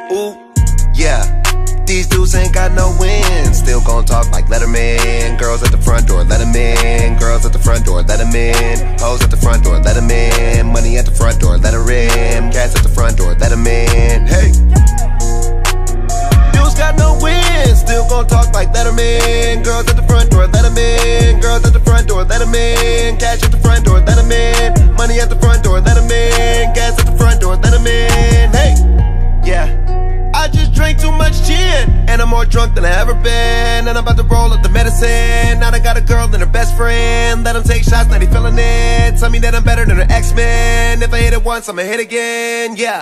Ooh, yeah. These dudes ain't got no win. Still gon' talk like Letterman. Girls at the front door, let 'em in. Girls at the front door, let 'em in. Hoes at the front door, let 'em in. Money at the front door, let her in. Cats at the front door, let 'em in. Hey. Dudes got no win. Still gon' talk like Letterman. Girls at the front door, let 'em in. Girls at the front door, let 'em in. Cash at the front door, let 'em in. Money at the front door, let 'em in. Gas at the front door, let 'em in. Hey. Yeah. I just drank too much gin, and I'm more drunk than I ever been. And I'm about to roll up the medicine. Now I got a girl and her best friend. Let them take shots, now they feeling it. Tell me that I'm better than her X-Men. If I hit it once, I'ma hit again, yeah.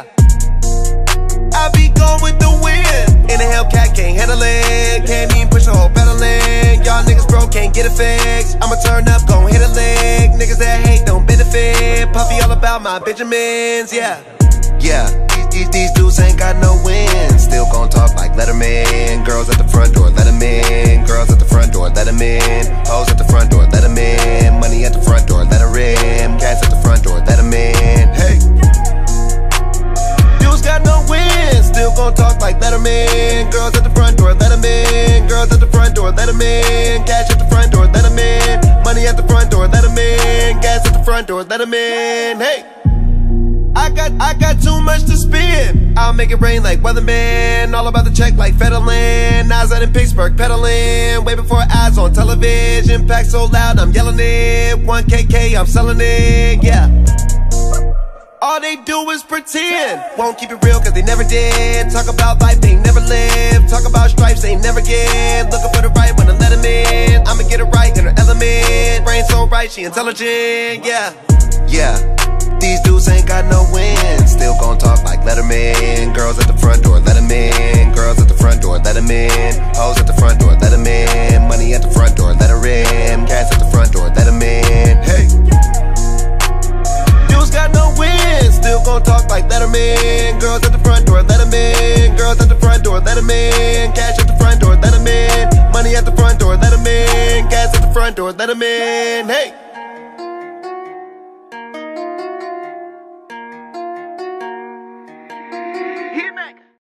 I be going with the wind. In a Hellcat, can't handle it. Can't even push the whole pedal in. Y'all niggas broke, can't get it fixed. I'ma turn up, gon' hit a lick. Niggas that hate don't benefit. Puffy all about my Benjamins, yeah. Yeah, these dudes ain't got no win. Still gon' talk like Letterman. Girls at the front door, let 'em in. Girls at the front door, let 'em in. Hoes at the front door, let 'em in. Money at the front door, let her in. Cats at the front door, let 'em in. Hey. Dudes got no win. Still gon' talk like Letterman. Girls at the front door, let 'em in. Girls at the front door, let 'em in. Cash at the front door, let 'em in. Money at the front door, let 'em in. Gas at the front door, let 'em in. Hey. I got too much to spend. I'll make it rain like weatherman. All about the check like Federland. Eyes out in Pittsburgh pedaling. Way before ads on television. Pack so loud I'm yelling it. 1KK I'm selling it, yeah. All they do is pretend. Won't keep it real cause they never did. Talk about life they never lived. Talk about stripes they never get. Looking for the right one to let them in. I'ma get it right in her element. Brain so right she intelligent, yeah. Yeah. These dudes ain't got no win. Still gon' talk like Letterman. Girls at the front door, let 'em in. Girls at the front door, let 'em in. Hoes at the front door, let 'em in. Money at the front door, let her in. Cats at the front door, let 'em in. Hey. Dudes got no win. Still gon' talk like Letterman. Girls at the front door, let 'em in. Girls at the front door, let 'em in. Cash at the front door, let 'em in. Money at the front door, let 'em in. Gas at the front door, let 'em in. Hey.